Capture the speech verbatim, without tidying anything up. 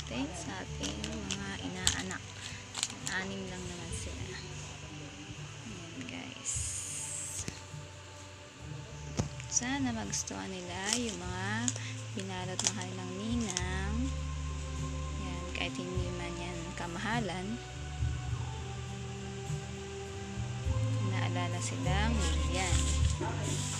natin sa ating mga inaanak. Anim lang naman sila. Ayan guys. Sana magustuhan nila yung mga binalot ng kanilang ninang. Ayan, kahit hindi man yan kamahalan. Naalala silang yan.